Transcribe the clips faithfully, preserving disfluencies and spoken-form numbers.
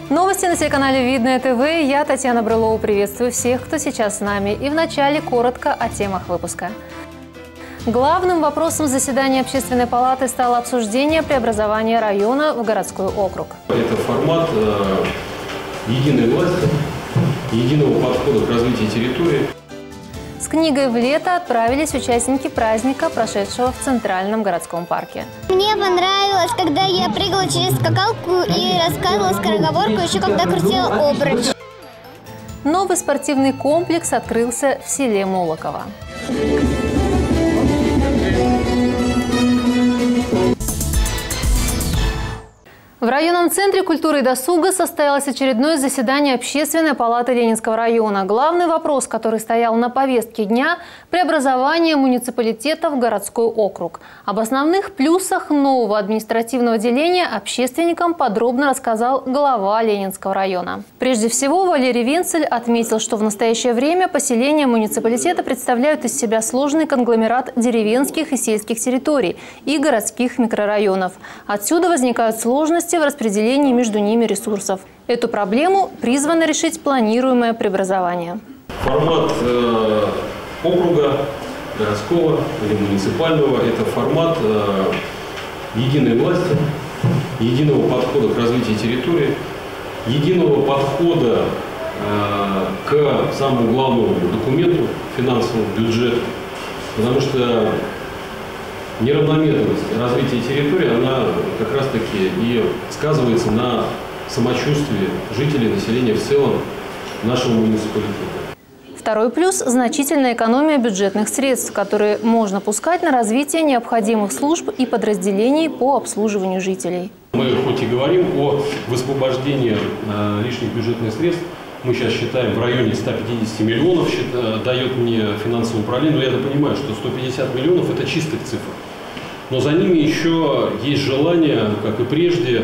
Новости на телеканале Видное ТВ. Я, Татьяна Брылова, приветствую всех, кто сейчас с нами. И вначале коротко о темах выпуска. Главным вопросом заседания Общественной палаты стало обсуждение преобразования района в городской округ. Это формат э, единой власти, единого подхода к развитию территории. С книгой в лето отправились участники праздника, прошедшего в Центральном городском парке. Мне понравилось, когда я прыгала через скакалку и рассказывала скороговорку, еще когда крутила обруч. Новый спортивный комплекс открылся в селе Молоково. В районном центре культуры и досуга состоялось очередное заседание Общественной палаты Ленинского района. Главный вопрос, который стоял на повестке дня – преобразование муниципалитета в городской округ. Об основных плюсах нового административного деления общественникам подробно рассказал глава Ленинского района. Прежде всего, Валерий Венцель отметил, что в настоящее время поселения муниципалитета представляют из себя сложный конгломерат деревенских и сельских территорий и городских микрорайонов. Отсюда возникают сложности в распределении между ними ресурсов. Эту проблему призвано решить планируемое преобразование. Формат э, округа, городского или муниципального – это формат э, единой власти, единого подхода к развитию территории, единого подхода э, к самому главному документу – финансовому бюджету. Потому что неравномерность развития территории, она как раз-таки и сказывается на самочувствии жителей, населения в целом нашего муниципалитета. Второй плюс – значительная экономия бюджетных средств, которые можно пускать на развитие необходимых служб и подразделений по обслуживанию жителей. Мы хоть и говорим о высвобождении э, лишних бюджетных средств, мы сейчас считаем в районе ста пятидесяти миллионов, счит, дает мне финансовое управление, но я понимаю, что сто пятьдесят миллионов – это чистых цифр. Но за ними еще есть желание, как и прежде,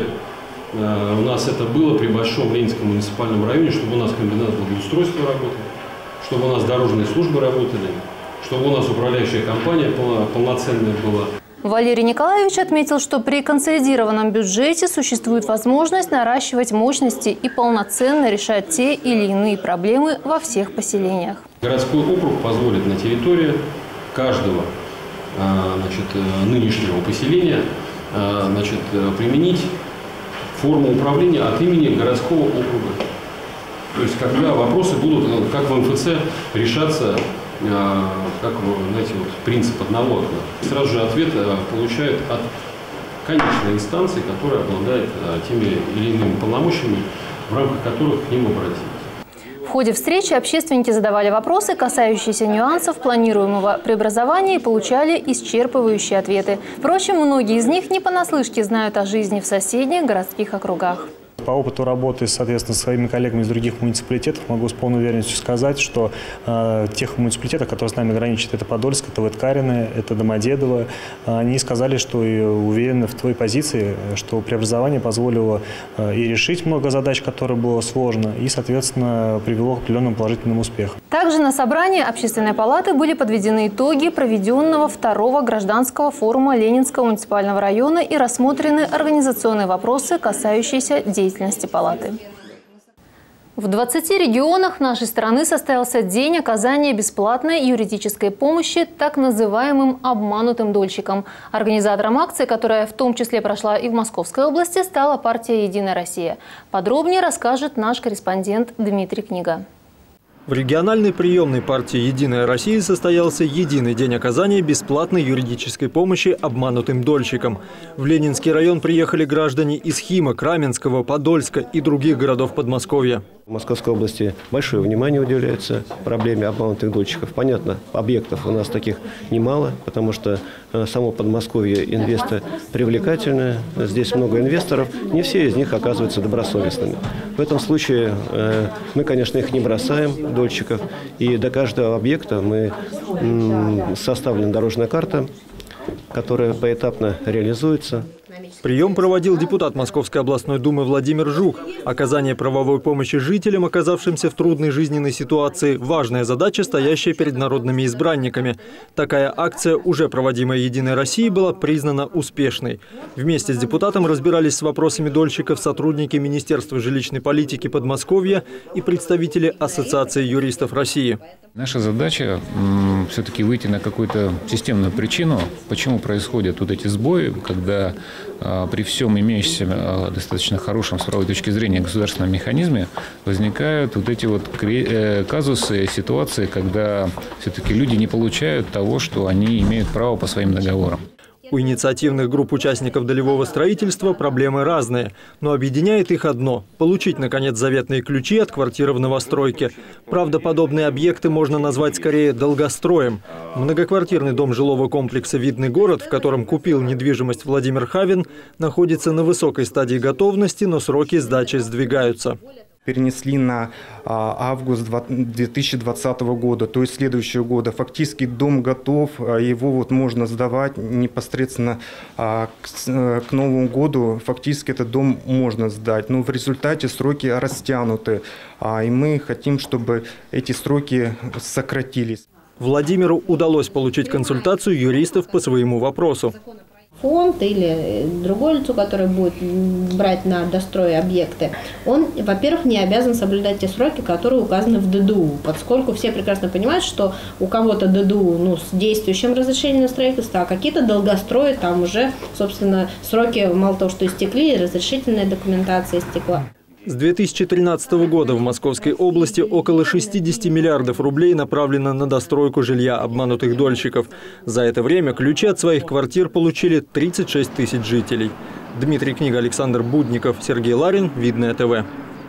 у нас это было при Большом Ленинском муниципальном районе, чтобы у нас комбинат благоустройства работал, чтобы у нас дорожные службы работали, чтобы у нас управляющая компания полноценная была. Валерий Николаевич отметил, что при консолидированном бюджете существует возможность наращивать мощности и полноценно решать те или иные проблемы во всех поселениях. Городской округ позволит на территории каждого значит, нынешнего поселения значит, применить форму управления от имени городского округа. То есть когда вопросы будут, как в эм эф цэ, решаться, как, знаете, вот, принцип одного окна. Сразу же ответ получают от конечной инстанции, которая обладает теми или иными полномочиями, в рамках которых к ним обратились. В ходе встречи общественники задавали вопросы, касающиеся нюансов планируемого преобразования, и получали исчерпывающие ответы. Впрочем, многие из них не понаслышке знают о жизни в соседних городских округах. По опыту работы, соответственно, с своими коллегами из других муниципалитетов могу с полной уверенностью сказать, что э, тех муниципалитетов, которые с нами граничат, это Подольск, это Веткарины, это Домодедово, они сказали, что и уверены в той позиции, что преобразование позволило э, и решить много задач, которые было сложно, и, соответственно, привело к определенным положительным успехам. Также на собрании Общественной палаты были подведены итоги проведенного второго гражданского форума Ленинского муниципального района и рассмотрены организационные вопросы, касающиеся деятельности палаты. В двадцати регионах нашей страны состоялся день оказания бесплатной юридической помощи так называемым обманутым дольщикам. Организатором акции, которая в том числе прошла и в Московской области, стала партия «Единая Россия». Подробнее расскажет наш корреспондент Дмитрий Книга. В региональной приемной партии «Единая Россия» состоялся единый день оказания бесплатной юридической помощи обманутым дольщикам. В Ленинский район приехали граждане из Химок, Раменского, Подольска и других городов Подмосковья. В Московской области большое внимание уделяется проблеме обманутых дольщиков. Понятно, объектов у нас таких немало, потому что само Подмосковье инвесторы привлекательное, здесь много инвесторов, не все из них оказываются добросовестными. В этом случае мы, конечно, их не бросаем, дольщиков, и до каждого объекта мы составлена дорожная карта, которая поэтапно реализуется. Прием проводил депутат Московской областной думы Владимир Жук. Оказание правовой помощи жителям, оказавшимся в трудной жизненной ситуации – важная задача, стоящая перед народными избранниками. Такая акция, уже проводимая «Единой Россией», была признана успешной. Вместе с депутатом разбирались с вопросами дольщиков сотрудники Министерства жилищной политики Подмосковья и представители Ассоциации юристов России. Наша задача все-таки выйти на какую-то системную причину, почему происходят вот эти сбои, когда а, при всем имеющемся а, достаточно хорошем с правовой точки зрения государственном механизме возникают вот эти вот э, казусы, ситуации, когда все-таки люди не получают того, что они имеют право по своим договорам. У инициативных групп участников долевого строительства проблемы разные, но объединяет их одно – получить, наконец, заветные ключи от квартиры в новостройке. Правда, подобные объекты можно назвать скорее долгостроем. Многоквартирный дом жилого комплекса «Видный город», в котором купил недвижимость Владимир Хавин, находится на высокой стадии готовности, но сроки сдачи сдвигаются. Перенесли на август две тысячи двадцатого года, то есть следующего года. Фактически дом готов, его вот можно сдавать непосредственно к Новому году. Фактически этот дом можно сдать, но в результате сроки растянуты, и мы хотим, чтобы эти сроки сократились. Владимиру удалось получить консультацию юристов по своему вопросу. Фонд или другое лицо, которое будет брать на дострой объекты, он, во-первых, не обязан соблюдать те сроки, которые указаны в ДДУ, поскольку все прекрасно понимают, что у кого-то ДДУ ну, с действующим разрешением на строительство, а какие-то долгострои, там уже, собственно, сроки мало того, что истекли, разрешительная документация истекла. С две тысячи тринадцатого года в Московской области около шестидесяти миллиардов рублей направлено на достройку жилья обманутых дольщиков. За это время ключи от своих квартир получили тридцать шесть тысяч жителей. Дмитрий Книга, Александр Будников, Сергей Ларин, Видное ТВ.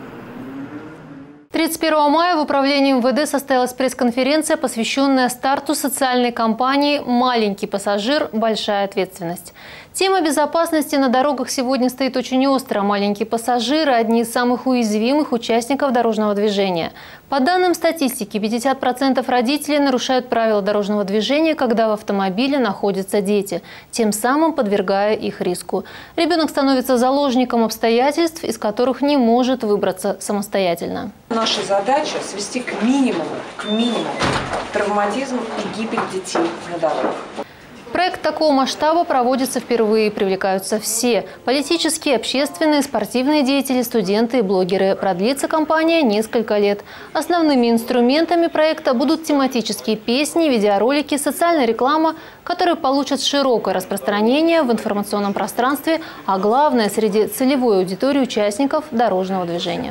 тридцать первого мая в управлении МВД состоялась пресс-конференция, посвященная старту социальной кампании «Маленький пассажир. Большая ответственность». Тема безопасности на дорогах сегодня стоит очень остро. Маленькие пассажиры – одни из самых уязвимых участников дорожного движения. По данным статистики, пятьдесят процентов родителей нарушают правила дорожного движения, когда в автомобиле находятся дети, тем самым подвергая их риску. Ребенок становится заложником обстоятельств, из которых не может выбраться самостоятельно. Наша задача – свести к минимуму, к минимуму травматизм и гибель детей на дорогах. Проект такого масштаба проводится впервые. Привлекаются все – политические, общественные, спортивные деятели, студенты и блогеры. Продлится кампания несколько лет. Основными инструментами проекта будут тематические песни, видеоролики, социальная реклама, которые получат широкое распространение в информационном пространстве, а главное – среди целевой аудитории участников дорожного движения.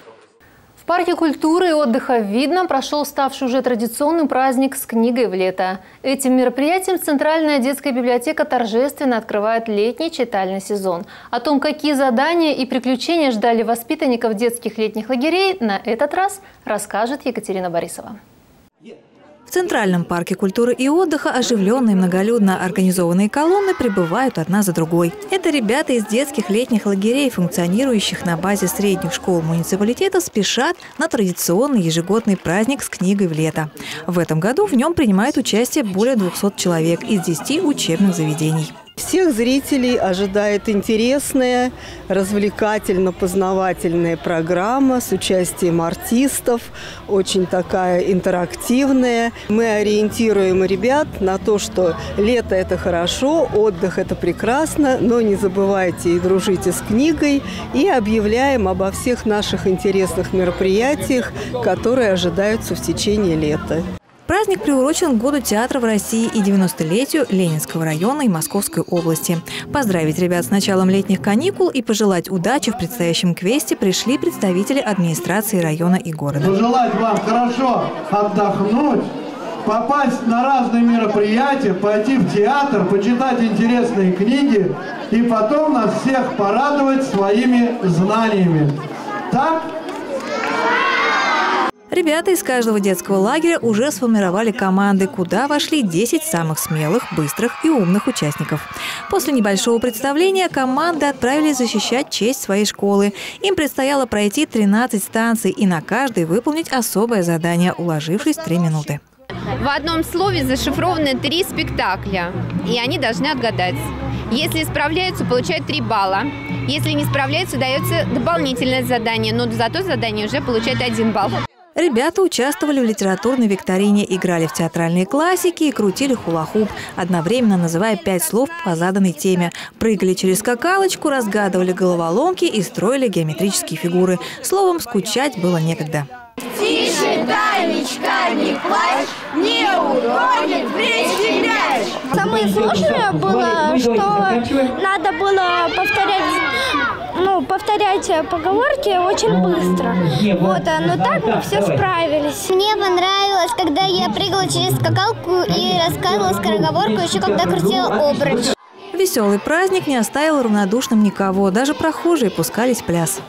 В парке культуры и отдыха в Видном прошел ставший уже традиционным праздник с книгой в лето. Этим мероприятием Центральная детская библиотека торжественно открывает летний читальный сезон. О том, какие задания и приключения ждали воспитанников детских летних лагерей, на этот раз расскажет Екатерина Борисова. В Центральном парке культуры и отдыха оживленные многолюдно организованные колонны прибывают одна за другой. Это ребята из детских летних лагерей, функционирующих на базе средних школ муниципалитета, спешат на традиционный ежегодный праздник с книгой в лето. В этом году в нем принимает участие более двухсот человек из десяти учебных заведений. Всех зрителей ожидает интересная, развлекательно-познавательная программа с участием артистов, очень такая интерактивная. Мы ориентируем ребят на то, что лето – это хорошо, отдых – это прекрасно, но не забывайте и дружите с книгой, и объявляем обо всех наших интересных мероприятиях, которые ожидаются в течение лета. Праздник приурочен к Году театра в России и девяностолетию Ленинского района и Московской области. Поздравить ребят с началом летних каникул и пожелать удачи в предстоящем квесте пришли представители администрации района и города. Пожелать вам хорошо отдохнуть, попасть на разные мероприятия, пойти в театр, почитать интересные книги и потом нас всех порадовать своими знаниями. Так? Ребята из каждого детского лагеря уже сформировали команды, куда вошли десять самых смелых, быстрых и умных участников. После небольшого представления команды отправились защищать честь своей школы. Им предстояло пройти тринадцать станций и на каждой выполнить особое задание, уложившись в три минуты. В одном слове зашифрованы три спектакля, и они должны отгадать. Если справляются, получают три балла. Если не справляются, дается дополнительное задание, но зато задание уже получает один балл. Ребята участвовали в литературной викторине, играли в театральные классики и крутили хула-хуп, одновременно называя пять слов по заданной теме. Прыгали через скакалочку, разгадывали головоломки и строили геометрические фигуры. Словом, скучать было некогда. Тише, Танечка, не плачь, не уронит в речке мяч. Самое сложное было, что надо было повторять, ну, повторять поговорки очень быстро. Вот, но так мы все справились. Мне понравилось, когда я прыгала через скакалку и рассказывала скороговорку, еще когда крутила обруч. Веселый праздник не оставил равнодушным никого. Даже прохожие пускались в пляс.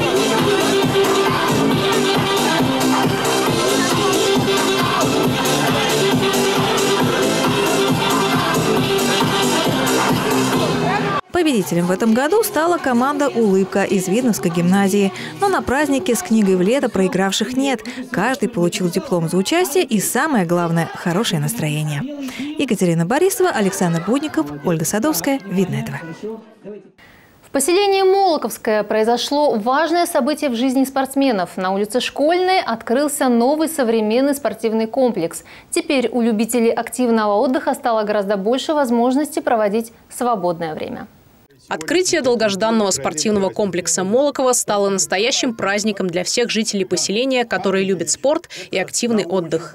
Победителем в этом году стала команда «Улыбка» из Видновской гимназии. Но на празднике с книгой в лето проигравших нет. Каждый получил диплом за участие и, самое главное, хорошее настроение. Екатерина Борисова, Александр Будников, Ольга Садовская. Видное ТВ. В поселении Молоковское произошло важное событие в жизни спортсменов. На улице Школьной открылся новый современный спортивный комплекс. Теперь у любителей активного отдыха стало гораздо больше возможностей проводить свободное время. Открытие долгожданного спортивного комплекса Молоково стало настоящим праздником для всех жителей поселения, которые любят спорт и активный отдых.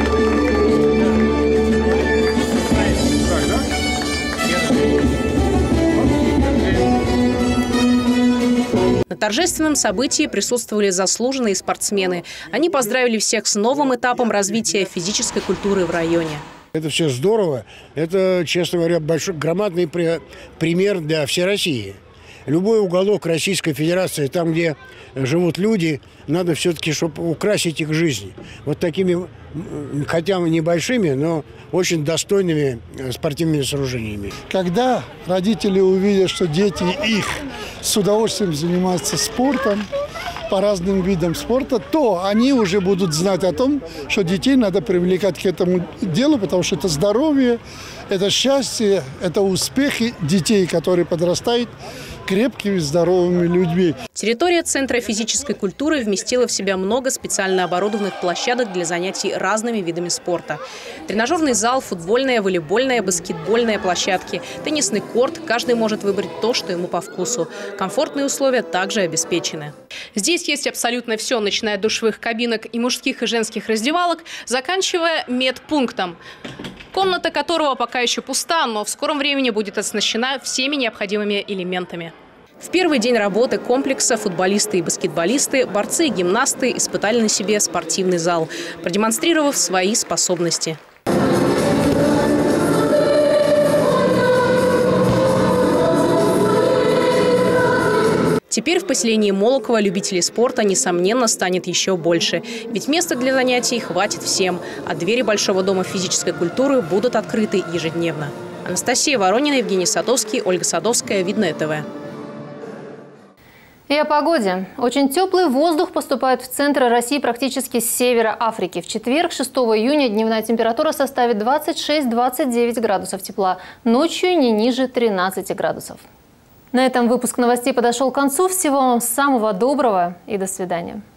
На торжественном событии присутствовали заслуженные спортсмены. Они поздравили всех с новым этапом развития физической культуры в районе. Это все здорово. Это, честно говоря, большой, громадный пример для всей России. Любой уголок Российской Федерации, там, где живут люди, надо все-таки, чтобы украсить их жизнь. Вот такими, хотя небольшими, но очень достойными спортивными сооружениями. Когда родители увидят, что дети их с удовольствием занимаются спортом, по разным видам спорта, то они уже будут знать о том, что детей надо привлекать к этому делу, потому что это здоровье, это счастье, это успехи детей, которые подрастают крепкими, здоровыми людьми. Территория Центра физической культуры вместила в себя много специально оборудованных площадок для занятий разными видами спорта. Тренажерный зал, футбольная, волейбольная, баскетбольная площадки, теннисный корт. Каждый может выбрать то, что ему по вкусу. Комфортные условия также обеспечены. Здесь есть абсолютно все, начиная от душевых кабинок и мужских и женских раздевалок, заканчивая медпунктом, комната которого пока еще пуста, но в скором времени будет оснащена всеми необходимыми элементами. В первый день работы комплекса футболисты и баскетболисты, борцы и гимнасты испытали на себе спортивный зал, продемонстрировав свои способности. Теперь в поселении Молоково любителей спорта, несомненно, станет еще больше. Ведь места для занятий хватит всем, а двери Большого дома физической культуры будут открыты ежедневно. Анастасия Воронина, Евгений Садовский, Ольга Садовская. Видное ТВ. И о погоде. Очень теплый воздух поступает в центр России практически с севера Африки. В четверг, шестого июня, дневная температура составит двадцать шесть — двадцать девять градусов тепла. Ночью не ниже тринадцати градусов. На этом выпуск новостей подошел к концу. Всего вам самого доброго и до свидания.